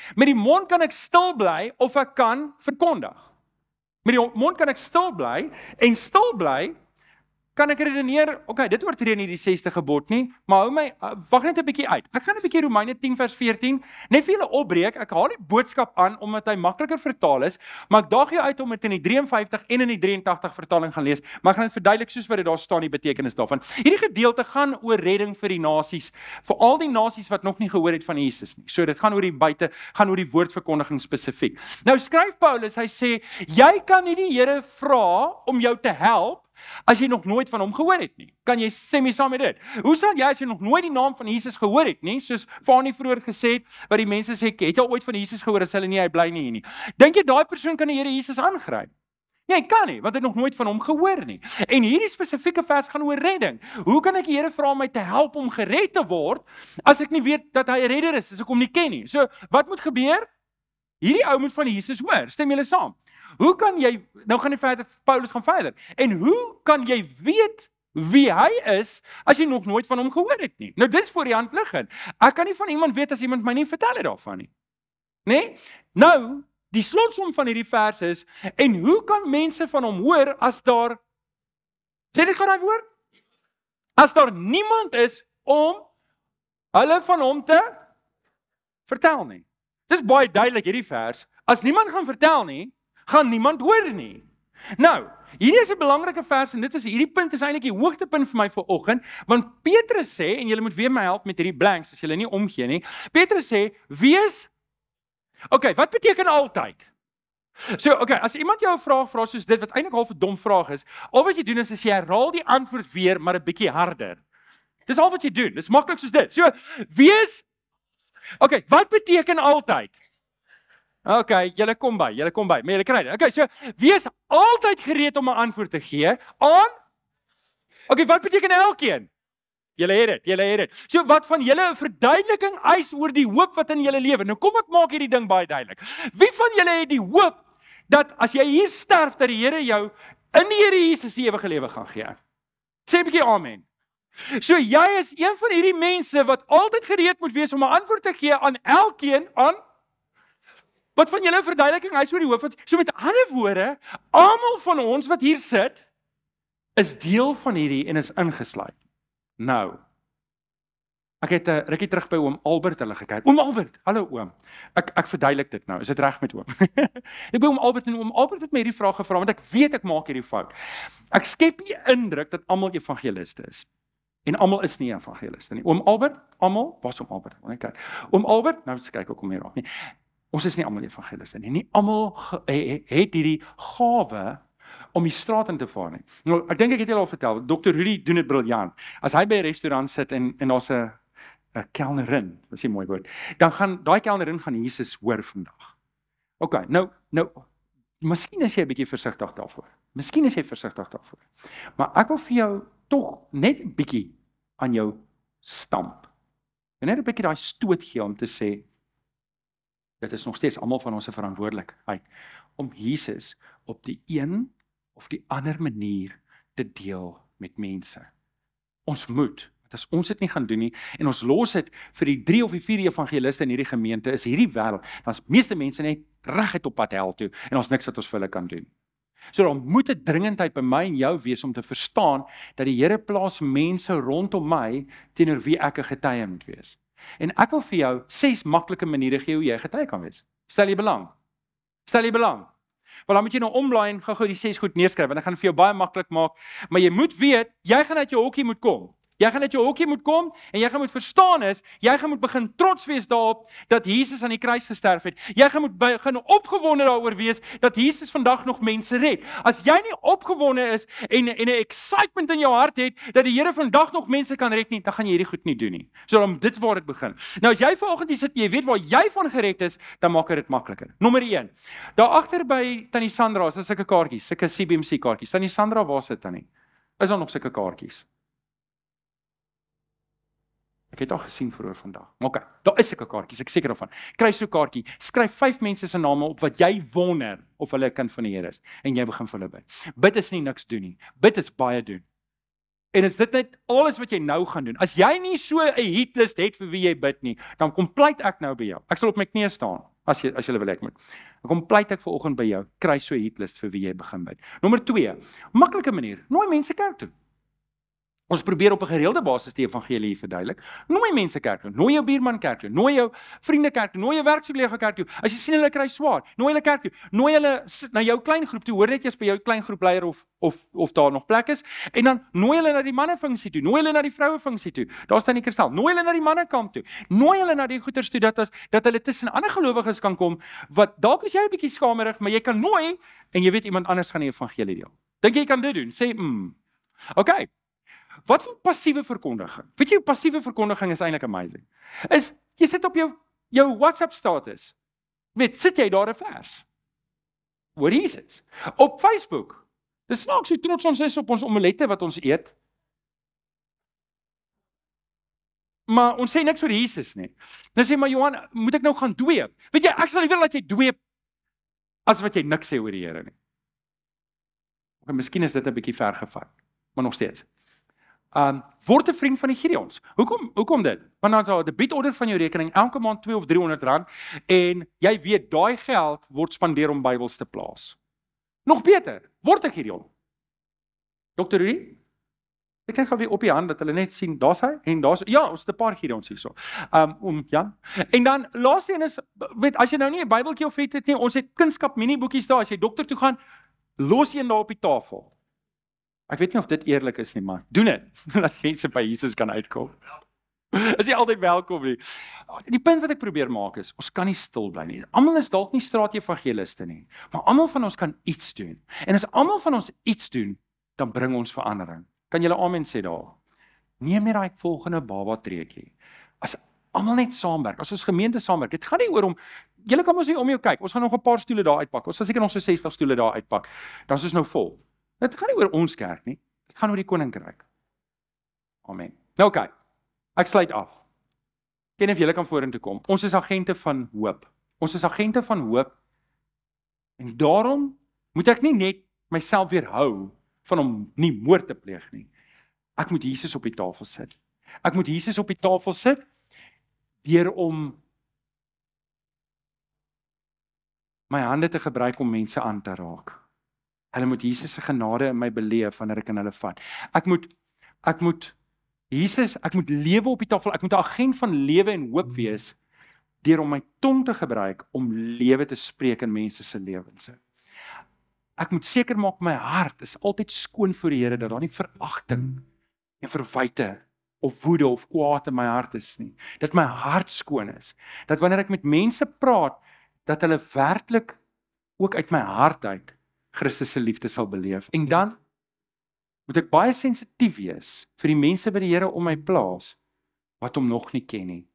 Met die mond kan ek stil bly of ek kan verkondig. Met die mond kan ek stil bly en stil bly kan ek redeneer, dit oortree nie die 6de gebod nie, maar hou my, wag net 'n bietjie uit. Ek gaan 'n bietjie Romeine 10 vers 14, net vir julle opbreek. Ek haal die boodskap aan, omdat hy makliker vertaal is, maar ek daag jou uit om dit in die 53 en in die 83 vertaling gaan lees, maar ek gaan dit verduidelik soos wat dit daar staan, die betekenis daarvan. Hierdie gedeelte gaan oor redding vir die nasies, vir al die nasies wat nog nie gehoor het van Jesus nie. So dit gaan oor die woordverkondiging spesifiek. Nou skryf Paulus, hy sê, jy kan nie die Here vra om jou te help, as jy nog nooit van hom gehoor het nie. Kan jy sê my saam met dit? Hoe sal jy as jy nog nooit die naam van Jesus gehoor het nie, soos Fanie vroeër gesê het, wat die mense sê, het jy ooit van Jesus gehoor, as hulle nie, hy bly nie hier nie. Dink jy daai persoon kan die Here Jesus aangryp? Nee, hy kan nie, want hy het nog nooit van hom gehoor nie. En hierdie spesifieke vers gaan oor redding. Hoe kan ek die Here vra om my te help om gered te word, as ek nie weet dat hy 'n redder is, as ek hom nie ken nie? So, wat moet gebeur? Hierdie ou moet van Jesus hoor, stem julle saam? Hoe kan jy, nou gaan hy verder, Paulus gaan verder, en hoe kan jy weet wie hy is, as jy nog nooit van hom gehoor het nie? Nou dit is voor die hand liggend. Ek kan nie van iemand weet as iemand my nie vertel het daarvan nie. Nee? Nou, die slotsom van hierdie vers is, en hoe kan mense van hom hoor, as daar, sê dit gou daai woord? As daar niemand is om hulle van hom te vertel nie. Dit is baie duidelik hierdie vers, as niemand gaan vertel nie, gaan niemand hoor nie. Nou, hierdie is 'n belangrike vers en hierdie punt is eintlik die hoogtepunt vir my vanoggend, want Petrus sê, en julle moet weer my help met hierdie blanks as julle nie omgee nie. Petrus sê, wees wat beteken altyd? So, as iemand jou 'n vraag vra soos dit wat eintlik half 'n dom vraag is, al wat jy doen is jy herhaal die antwoord weer, maar 'n bietjie harder. Dis al wat jy doen. Dis maklik soos dit. So, wees wat beteken altyd? Julle kom by, maar julle kry dit. So, wees altyd gereed om 'n antwoord te gee aan, wat beteken elkeen? Julle het dit. So, wat van julle 'n verduideliking eis oor die hoop wat in julle lewe? Nou kom ek maak hierdie ding baie duidelik. Wie van julle het die hoop, dat as jy hier sterf, dat die Here jou, in die Here Jesus die ewige lewe gaan gee? Sê 'n bietjie amen. So, jy is een van hierdie mense, wat altyd gereed moet wees om 'n antwoord te gee aan elkeen, wat van julle verduideliking hy oor die hoof. So met ander woorde, almal van ons wat hier sit, is deel van hierdie en is ingesluit. Nou, ek het 'n rukkie terug by oom Albert hulle gekyk. Oom Albert, hallo oom. Ek verduidelik dit nou. Is dit reg met oom? Ek by oom Albert en oom Albert het my hierdie vraag gevra, want ek weet ek maak hierdie fout. Ek skep die indruk dat almal evangeliste is. En almal is nie evangeliste nie. Oom Albert, almal, was oom Albert. Kyk. Oom Albert, nou kyk ek om hier raak nie. Ons is nie almal evangeliste nie. Nie almal het hierdie gawe om die straat in te vaar nie. Nou, ek dink ek het julle al vertel, Dr. Rudy doen dit briljant. As hy by 'n restaurant sit en daar's 'n kelnerin, dis 'n mooi woord, dan gaan daai kelnerin gaan Jesus hoor vandag. Nou, miskien is jy 'n bietjie versigtig daarvoor. Maar ek wil vir jou tog net 'n bietjie aan jou stamp. En net 'n bietjie daai stoot gee om te sê, dit is nog steeds almal van ons se verantwoordelikheid om Jesus op die een of die ander manier te deel met mense. Ons moet, want as ons dit nie gaan doen nie, en ons los dit vir die 3 of die 4 evangeliste in hierdie gemeente, is hierdie wêreld, dan is meeste mense net reguit op pad hel toe, en ons niks wat ons vir hulle kan doen. So daar moet 'n dringendheid by my en jou wees om te verstaan, dat die Here plaas mense rondom my, teenoor wie ek 'n getuie moet wees. En ek wil vir jou 6 maklike maniere gee hoe jy getuie kan wees. Stel jy belang? Wel, dan moet jy nou omblaai en gou die 6 goed neerskryf, en ek gaan vir jou baie maklik maak, maar jy moet weet, jy gaan uit jou hokkie moet kom. En jy gaan moet verstaan jy gaan moet begin trots wees daarop, dat Jesus aan die kruis gesterf het. Jy gaan moet begin opgewonde daaroor wees, dat Jesus vandag nog mense red. As jy nie opgewonde is, en 'n excitement in jou hart het, dat die Here vandag nog mense kan red nie, dan gaan jy hierdie goed nie doen nie. So dan dit waar dit begin. Nou as jy vanoggend hier sit, jy weet waar jy van gered is, dan maak dit makliker. Nommer 1. Daar agter by Tannie Sandra, is daar sulke kaartjies, sulke CBMC kaartjies. Tannie Sandra, waar sit Tannie? Is daar nog sulke kaartjies? Ek het al gesien vroeër vandag. Daar is sulke kaartjies, ek seker daarvan. Kry so 'n kaartjie, skryf 5 mense se name op wat jy wonder of hulle 'n kind van die Here is, en jy begin vir hulle bid. Bid is nie niks doen nie. Bid is baie doen. En is dit net alles wat jy nou gaan doen? As jy nie so 'n hitlist het vir wie jy bid nie, dan kom pleit ek nou by jou. Ek sal op my knieë staan, as jy wil ek moet. Dan kom pleit ek vanoggend by jou, kry so 'n hitlist vir wie jy begin bid. Nommer 2, maklike manier, nooi mense kerk toe. Ons probeer op 'n gereelde basis die evangelie verduidelik. Nooi mense kerk toe, nooi jou buurman kerk toe, nooi jou vriende kerk toe, nooi jou werkskollega kerk toe. As jy sien hulle kry swaar, nooi hulle kerk toe. Nooi hulle na jou klein groep toe. Hoor net jy's by jou klein groepleier of daar nog plek is, en dan nooi hulle na die mannefunksie toe, nooi hulle na die vrouefunksie toe. Daar staan die kristal. Nooi hulle na die mannekamp toe. Nooi hulle na die goeters toe dat hulle tussen ander gelowiges kan kom wat dalk is jy 'n bietjie skamerig, maar jy kan nooi en jy weet iemand anders gaan die evangelie deel. Dink jy kan dit doen? Sê Okay. Wat van passiewe verkondiging? Weet jy, passiewe verkondiging is eintlik amazing. Is, jy sit op jou WhatsApp status. Sit jy daar 'n vers oor Jesus. Op Facebook. Dis snaaks hoe trots ons is op ons omelette wat ons eet. Maar ons sê niks oor Jesus nie. Dan sê maar Johan, moet ek nou gaan dweep? Weet jy, ek sal liewer laat jy dweep as wat jy niks sê oor die Here nie. Okay, miskien is dit 'n bietjie ver gevat, maar nog steeds. Word 'n vriend van die Gideons. Hoekom dit? Want dan sal 'n debietorder van jou rekening elke maand R200 of R300 en jy weet daai geld word spandeer om Bybels te plaas. Nog beter, word 'n Gideon. Dr. Rudy? Ek kan gou weer op die hand dat hulle net sien, daar's hy en daar's ons het 'n paar Gideons hierso. Jan. En dan laaste een is, weet as jy nou nie 'n Bybeltjie of het nie, ons het kunskap miniboekies daar, as jy dokter toe gaan, los een daar op die tafel. Ek weet nie of dit eerlik is nie, maar doen dit, dat mense by Jesus kan uitkom. Is jy altyd welkom nie. Die punt wat ek probeer maak is, ons kan nie stil bly nie. Almal is dalk nie straatevangeliste nie, maar almal van ons kan iets doen. En as almal van ons iets doen, dan bring ons verandering. Kan julle amen sê daar? Neem net daai volgende baba treetjie. As almal net saamwerk, as ons gemeente saamwerk, dit gaan nie oor om, julle kan ons nie om jou kyk, ons gaan nog 'n paar stoele daar uitpak, ons sal seker nog so 60 stoele daar uitpak, dan is ons nou vol. Dit gaan nie oor ons kerk nie, dit gaan oor die koninkryk. Amen. Nou kyk, ek sluit af. Ken of julle kan vorentoe kom. Ons is agente van hoop. Ons is agente van hoop. En daarom moet ek nie net myself weerhou van om nie moord te pleeg nie. Ek moet Jesus op die tafel sit. Ek moet Jesus op die tafel sit deur om my hande te gebruik om mense aan te raak. Hulle moet Jesus se genade in my beleef wanneer ek in hulle vat. Ek moet lewe op die tafel, ek moet 'n agent van lewe en hoop wees deur om my tong te gebruik om lewe te spreek in mense se lewens. Ek moet seker maak my hart is altyd skoon voor die Here, dat daar nie veragting en verwyte of woede of kwaad in my hart is nie. Dat my hart skoon is. Dat wanneer ek met mense praat, dat hulle werklik ook uit my hart uit Christus se liefde sal beleef. En dan moet ek baie sensitief wees vir die mense wat die Here om my plaas, wat hom nog nie ken nie.